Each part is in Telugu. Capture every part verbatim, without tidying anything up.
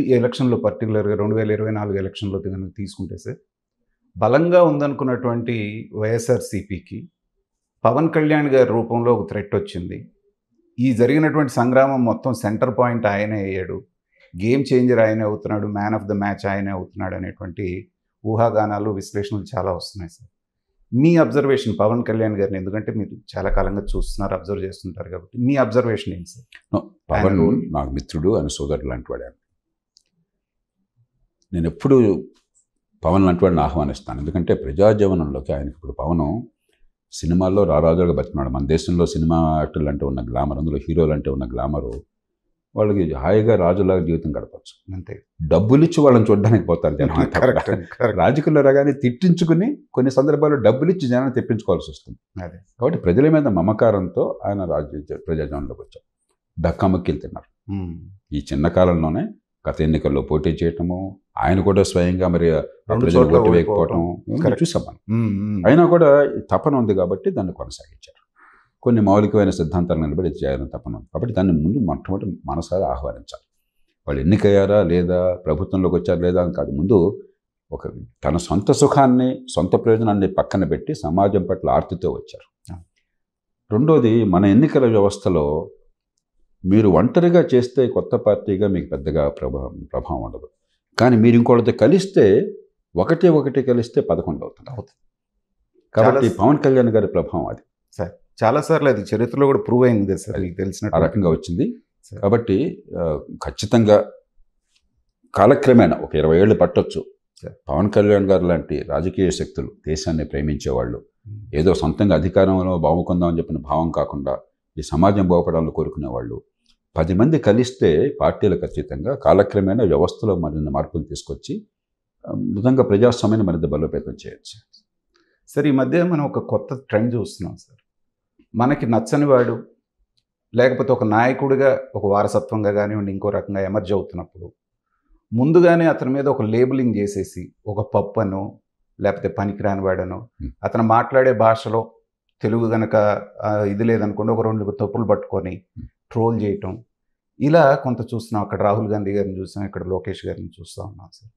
ఈ ఎలక్షన్‌లో పర్టిక్యులర్‌గా రెండు వేల ఇరవై నాలుగు ఎలక్షన్‌లో గనుక తీసుకుంటే సార్, బలంగా ఉందనుకున్నటువంటి వైఎస్ఆర్‌సీపీకి పవన్ కళ్యాణ్ గారి రూపంలో ఒక థ్రెట్ వచ్చింది. ఈ జరిగినటువంటి సంగ్రామం మొత్తం సెంటర్ పాయింట్ ఆయనే అయ్యాడు. గేమ్ చేంజర్ ఆయనే అవుతున్నాడు. మ్యాన్ ఆఫ్ ద మ్యాచ్ ఆయనే అవుతున్నాడు అనేటువంటి ఊహాగానాలు, విశ్లేషణలు చాలా వస్తున్నాయి సార్. మీ అబ్జర్వేషన్ పవన్ కళ్యాణ్ గారిని, ఎందుకంటే మీరు చాలా కాలంగా చూస్తున్నారు, అబ్జర్వ్ చేస్తుంటారు కాబట్టి మీ అబ్జర్వేషన్ ఏంటి సార్? నో, పవన్ నాకు మిత్రుడు అని సోదరుడు లాంటి వాడు. నేను ఎప్పుడు పవన్ లాంటి వాడిని ఆహ్వానిస్తాను. ఎందుకంటే ప్రజాజీవనంలోకి ఆయనకి ఇప్పుడు పవన్ సినిమాల్లో రారాజుగా బతున్నాడు. మన దేశంలో సినిమా యాక్టర్లు అంటే ఉన్న గ్లామర్, అందులో హీరోలు అంటే ఉన్న గ్లామరు, వాళ్ళకి హాయిగా రాజులాగా జీవితం గడపచ్చు. అంతే. డబ్బులు ఇచ్చి వాళ్ళని చూడడానికి పోతారు జనం. రాజకీయాల్లో రాగానే తిట్టించుకుని కొన్ని సందర్భాల్లో డబ్బులు ఇచ్చి జనాన్ని తెప్పించుకోవాల్సి వస్తుంది. అదే కాబట్టి ప్రజల మీద మమకారంతో ఆయన రాజ ప్రజాజీవనంలోకి వచ్చారు. దక్కాముక్కిలు తిన్నారు. ఈ చిన్న కాలంలోనే గత ఎన్నికల్లో పోటీ చేయటము, ఆయన కూడా స్వయంగా మరి ప్రజలు ఓటు వేయకపోవటం చూసాం మనం. అయినా కూడా తపన ఉంది కాబట్టి దాన్ని కొనసాగించారు. కొన్ని మౌలికమైన సిద్ధాంతాలు నిలబడి చేయాలని తపన ఉంది కాబట్టి దాన్ని ముందు మొట్టమొదటి మనసారా ఆహ్వానించాలి. వాళ్ళు ఎన్నికయ్యారా లేదా, ప్రభుత్వంలోకి వచ్చారా లేదా అని కాదు, ముందు ఒక తన సొంత సుఖాన్ని, సొంత ప్రయోజనాన్ని పక్కన పెట్టి సమాజం పట్ల ఆర్తితో వచ్చారు. రెండోది, మన ఎన్నికల వ్యవస్థలో మీరు ఒంటరిగా చేస్తే కొత్త పార్టీగా మీకు పెద్దగా ప్రభావం ప్రభావం ఉండదు. కానీ మీరు ఇంకోటితో కలిస్తే, ఒకటి ఒకటి కలిస్తే పదకొండు అవుతుంది అవుతుంది కాబట్టి పవన్ కళ్యాణ్ గారి ప్రభావం అది సార్. చాలాసార్లు అది చరిత్రలో కూడా ప్రూవ్ అయింది సార్, మీకు తెలిసిన ఆ రకంగా వచ్చింది. కాబట్టి ఖచ్చితంగా కాలక్రమేణా ఒక ఇరవై ఏళ్ళు పట్టొచ్చు పవన్ కళ్యాణ్ గారు లాంటి రాజకీయ శక్తులు, దేశాన్ని ప్రేమించేవాళ్ళు, ఏదో సొంతంగా అధికారంలో బాగుకుందామని చెప్పిన భావం కాకుండా ఈ సమాజం బాగుపడాలని కోరుకునేవాళ్ళు పది మంది కలిస్తే పార్టీలు ఖచ్చితంగా కాలక్రమేణా వ్యవస్థలో మరిన్ని మార్పులు తీసుకొచ్చి నిజంగా ప్రజాస్వామ్యాన్ని మరింత బలోపేతం చేయొచ్చు. సార్, ఈ మధ్య మనం ఒక కొత్త ట్రెండ్ చూస్తున్నాం సార్. మనకి నచ్చని వాడు, లేకపోతే ఒక నాయకుడిగా ఒక వారసత్వంగా కానివ్వండి, ఇంకో రకంగా ఎమర్జ్ అవుతున్నప్పుడు ముందుగానే అతని మీద ఒక లేబులింగ్ చేసేసి, ఒక పప్పనో లేకపోతే పనికిరాని వాడనో, అతను మాట్లాడే భాషలో తెలుగు కనుక ఇది లేదనుకోండి ఒక రెండు తప్పులు పట్టుకొని ట్రోల్ చేయటం, ఇలా కొంత చూస్తున్నాం. అక్కడ రాహుల్ గాంధీ గారిని చూస్తాం, ఇక్కడ లోకేష్ గారిని చూస్తూ ఉన్నాం sir.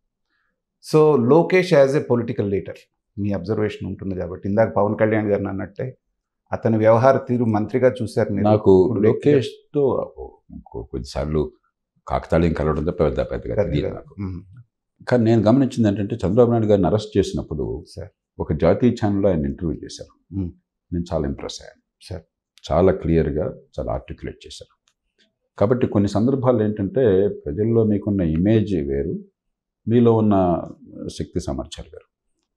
So Lokesh as a political leader మీ అబ్జర్వేషన్ ఉంటుంది కాబట్టి, ఇందాక పవన్ కళ్యాణ్ గారిని అన్నట్టే అతని వ్యవహార తీరు మంత్రిగా చూశారు మీరు. నాకు లోకేష్తో కొద్దిసార్లు కాకతాళీయం కలవడం తప్ప పెద్ద పెద్దగా తెలియదు నాకు. కానీ నేను గమనించింది ఏంటంటే, చంద్రబాబు నాయుడు గారిని అరెస్ట్ చేసినప్పుడు సార్ ఒక జాతీయ ఛానల్లో ఆయన ఇంటర్వ్యూ చేశారు. నేను చాలా ఇంప్రెస్ అయ్యాను సార్. చాలా క్లియర్గా, చాలా ఆర్టికులేట్ చేశారు. కాబట్టి కొన్ని సందర్భాలు ఏంటంటే, ప్రజల్లో మీకున్న ఇమేజ్ వేరు, మీలో ఉన్న శక్తి సామర్థ్యాలు వేరు,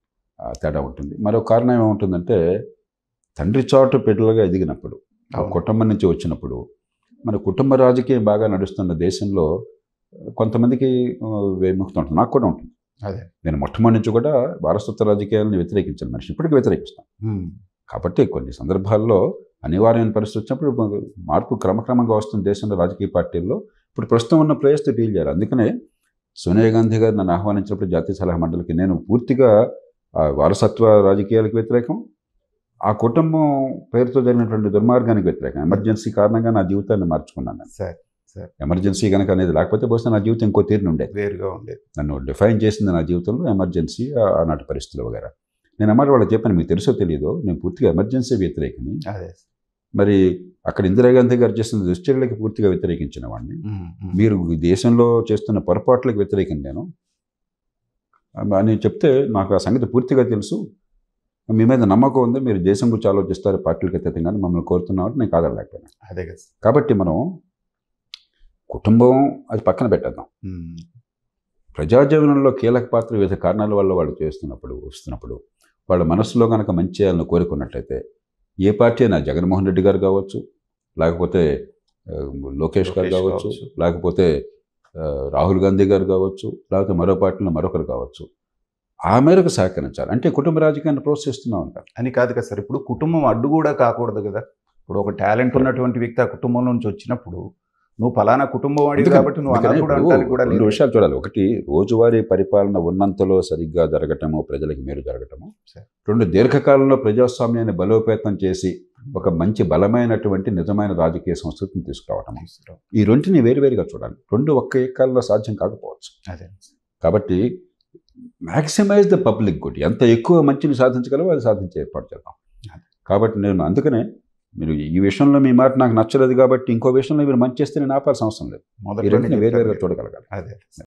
తేడా ఉంటుంది. మరో కారణం ఏముంటుందంటే, తండ్రి చాటు బిడ్డలుగా ఎదిగినప్పుడు, కుటుంబం నుంచి వచ్చినప్పుడు, మన కుటుంబ రాజకీయం బాగా నడుస్తున్న దేశంలో కొంతమందికి విముక్తి ఉంటుంది. నాకు కూడా ఉంటుంది. అదే నేను మొట్టమొదటి నుంచి కూడా వారసత్వ రాజకీయాలను వ్యతిరేకించిన మనిషి, ఇప్పటికీ వ్యతిరేకిస్తాను. కాబట్టి కొన్ని సందర్భాల్లో అనివార్యమైన పరిస్థితి వచ్చినప్పుడు మార్పు క్రమక్రమంగా వస్తుంది దేశంలో రాజకీయ పార్టీల్లో. ఇప్పుడు ప్రస్తుతం ఉన్న ప్లేస్తో డీల్ చేయాలి. అందుకనే సోనియా గాంధీ గారు నన్ను ఆహ్వానించినప్పుడు జాతీయ సలహా మండలికి నేను పూర్తిగా వారసత్వ రాజకీయాలకు వ్యతిరేకం, ఆ కుటుంబం పేరుతో జరిగినటువంటి దుర్మార్గానికి వ్యతిరేకం. ఎమర్జెన్సీ కారణంగా నా జీవితాన్ని మార్చుకున్నాను సార్. సార్ ఎమర్జెన్సీ కనుక అనేది లేకపోతే బహుశా నా జీవితం ఇంకో తీరుని ఉండేది, వేరుగా ఉండేది. నన్ను డిఫైన్ చేసింది నా జీవితంలో ఎమర్జెన్సీ, ఆనాటి పరిస్థితులు వగేరా. నేను అమ్మాట వాళ్ళకి చెప్పాను, మీకు తెలుసో తెలియదో నేను పూర్తిగా ఎమర్జెన్సీ వ్యతిరేకని. అదే మరి అక్కడ ఇందిరాగాంధీ గారు చేస్తున్న దుశ్చర్యలకు పూర్తిగా వ్యతిరేకించిన వాడిని. మీరు దేశంలో చేస్తున్న పొరపాట్లకు వ్యతిరేకం నేను అని చెప్తే, నాకు ఆ సంగతి పూర్తిగా తెలుసు, మీ మీద నమ్మకం ఉంది, మీరు దేశం గురించి ఆలోచిస్తారు, పార్టీలకు అతీతంగానే మమ్మల్ని కోరుతున్నామంటే నేను కాదనలేకపోయినా. అదే కదా. కాబట్టి మనం కుటుంబం అది పక్కన పెట్టేద్దాం. ప్రజాజీవనంలో కీలక పాత్ర వివిధ కారణాల వల్ల వాళ్ళు చేస్తున్నప్పుడు వస్తున్నప్పుడు వాళ్ళ మనసులో కనుక మంచి చేయాలని కోరుకున్నట్లయితే, ఏ పార్టీ అయినా జగన్మోహన్ రెడ్డి గారు కావచ్చు, లేకపోతే లోకేష్ గారు కావచ్చు, లేకపోతే రాహుల్ గాంధీ గారు కావచ్చు, లేకపోతే మరో పార్టీలో మరొకరు కావచ్చు, ఆ మేరకు సహకరించాలి. అంటే కుటుంబ రాజకీయాన్ని ప్రోత్సహిస్తున్నాం అంటారు అని కాదు కదా సార్. ఇప్పుడు కుటుంబం అడ్డు కూడా కాకూడదు కదా. ఇప్పుడు ఒక టాలెంట్ ఉన్నటువంటి వ్యక్తి ఆ కుటుంబం నుంచి వచ్చినప్పుడు, నువ్వు ఫలానా కుటుంబం వాడివి కాబట్టి నువ్వు రెండు విషయాలు చూడాలి. ఒకటి, రోజువారీ పరిపాలన ఉన్నంతలో సరిగ్గా జరగటము, ప్రజలకు మేలు జరగటము. రెండు, దీర్ఘకాలంలో ప్రజాస్వామ్యాన్ని బలోపేతం చేసి ఒక మంచి బలమైనటువంటి నిజమైన రాజకీయ సంస్కృతిని తీసుకురావటం. తీసుకురావటం. ఈ రెంటిని వేరువేరుగా చూడాలి. రెండు ఒక్క ఏకాల్లో సాధ్యం కాకపోవచ్చు. అదే కాబట్టి మ్యాక్సిమైజ్ ద పబ్లిక్ గుడ్. ఎంత ఎక్కువ మంచిని సాధించగలవో అది సాధించే ఏర్పాటు చేద్దాం. కాబట్టి నేను అందుకనే మీరు ఈ విషయంలో మీ మాట నాకు నచ్చలేదు కాబట్టి ఇంకో విషయంలో మీరు మంచి చేస్తే నేను ఆపాల్సిన అవసరం లేదు. ఈ రెంటిని వేరువేరుగా చూడగలగాలి. అదే